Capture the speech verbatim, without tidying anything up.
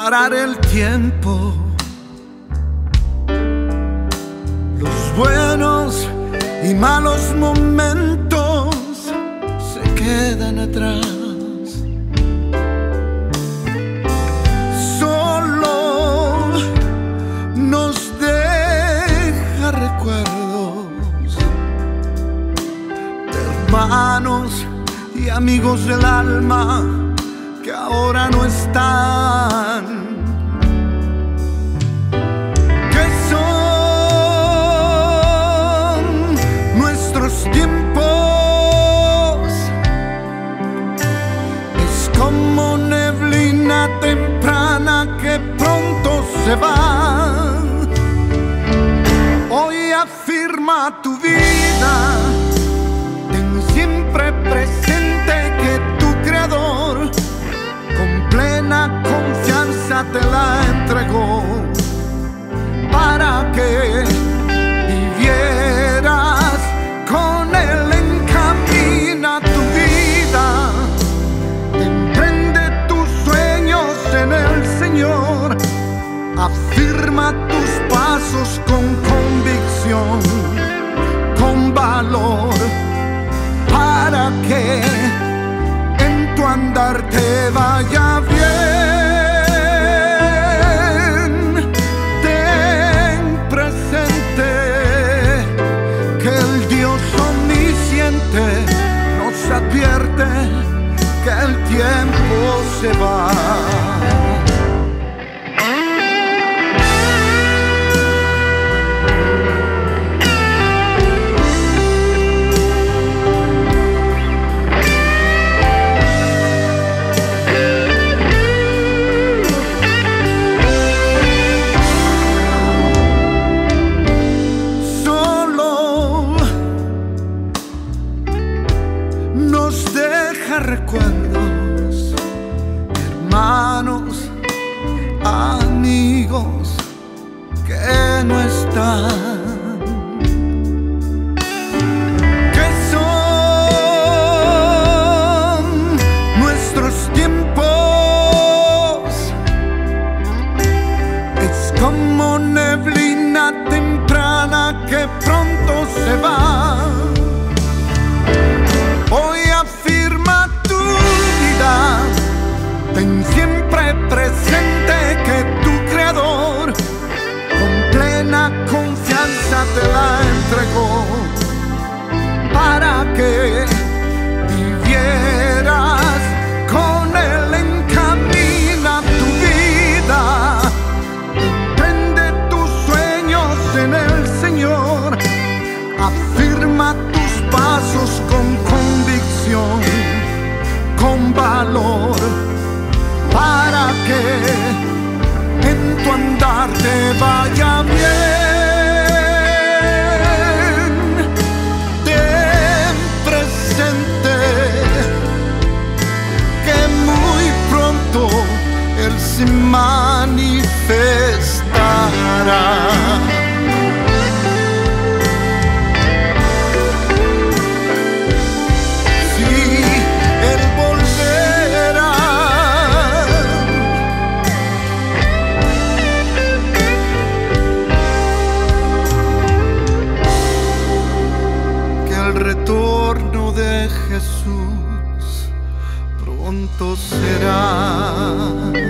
parar el tiempo. Los buenos y malos momentos se quedan atrás. Solo nos deja recuerdos de hermanos y amigos del alma que ahora no están, que son nuestros tiempos. Es como neblina temprana que pronto se va. Hoy afirma tu vida, ten siempre presente que tu Creador con plena confianza te la entregó para que vivieras con Él. Encamina tu vida, emprende tus sueños en el Señor, afirma tus pasos con convicción, con valor, para que en tu andar te vaya bien. Ten presente que el Dios omnisciente nos advierte que el tiempo se va. Nos deja recuerdos, hermanos, amigos que no están, que son nuestros tiempos. Es como neblina temprana que pronto se va. Hoy afirma tu vida, ten siempre presente que tu Creador con plena confianza te la entregó para que vivieras con Él. Encamina tu vida, emprende tus sueños en el Señor, afirma tus pasos con convicción, con valor, para que en tu andar te vaya bien. Ten presente que muy pronto Él se manifestará. El retorno de Jesús pronto será.